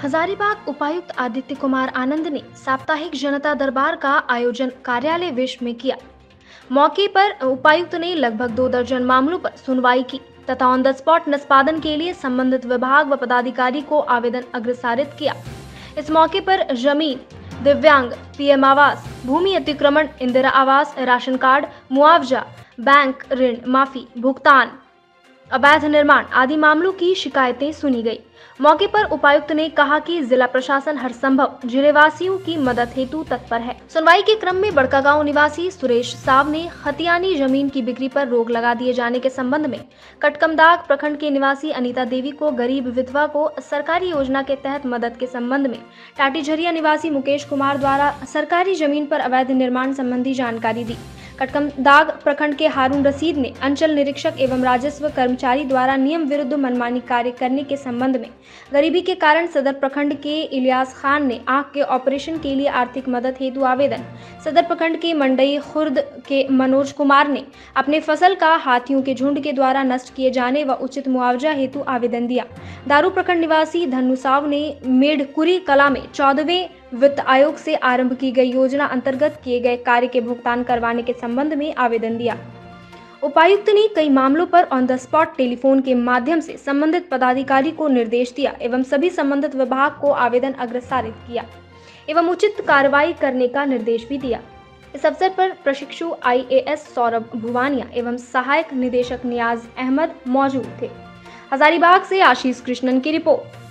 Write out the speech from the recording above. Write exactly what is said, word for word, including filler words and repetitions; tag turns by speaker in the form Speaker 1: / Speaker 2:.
Speaker 1: हजारीबाग उपायुक्त आदित्य कुमार आनंद ने साप्ताहिक जनता दरबार का आयोजन कार्यालय विश्व में किया। मौके पर उपायुक्त ने लगभग दो दर्जन मामलों पर सुनवाई की तथा ऑन द स्पॉट निष्पादन के लिए संबंधित विभाग व पदाधिकारी को आवेदन अग्रसारित किया। इस मौके पर जमीन, दिव्यांग, पीएम आवास, भूमि अतिक्रमण, इंदिरा आवास, राशन कार्ड, मुआवजा, बैंक ऋण माफी, भुगतान, अवैध निर्माण आदि मामलों की शिकायतें सुनी गई। मौके पर उपायुक्त ने कहा कि जिला प्रशासन हर संभव जिलेवासियों की मदद हेतु तत्पर है। सुनवाई के क्रम में बड़कागांव निवासी सुरेश साव ने खतियानी जमीन की बिक्री पर रोक लगा दिए जाने के संबंध में कटकमदाग प्रखंड के निवासी अनीता देवी को गरीब विधवा को सरकारी योजना के तहत मदद के संबंध में टाटीझरिया निवासी मुकेश कुमार द्वारा सरकारी जमीन पर अवैध निर्माण संबंधी जानकारी दी। कटकमदाग प्रखंड के हारून रशीद ने अंचल निरीक्षक एवं राजस्व कर्मचारी द्वारा नियम विरुद्ध मनमानी कार्य करने के संबंध में गरीबी के कारण सदर प्रखंड के इलियास खान ने आंख के ऑपरेशन के लिए आर्थिक मदद हेतु आवेदन, सदर प्रखंड के मंडई खुर्द के मनोज कुमार ने अपने फसल का हाथियों के झुंड के द्वारा नष्ट किए जाने व उचित मुआवजा हेतु आवेदन दिया। दारू प्रखंड निवासी धन्नु साव ने मेढकुरी कला में चौदहवें वित्त आयोग से आरंभ की गई योजना अंतर्गत किए गए कार्य के भुगतान करवाने के संबंध में आवेदन दिया। उपायुक्त ने कई मामलों पर ऑन द स्पॉट टेलीफोन के माध्यम से संबंधित पदाधिकारी को निर्देश दिया एवं सभी संबंधित विभाग को आवेदन अग्रसारित किया एवं उचित कार्रवाई करने का निर्देश भी दिया। इस अवसर पर प्रशिक्षु I A S Saurabh Bhuwania एवं सहायक निदेशक नियाज अहमद मौजूद थे। हजारीबाग से आशीष कृष्णन की रिपोर्ट।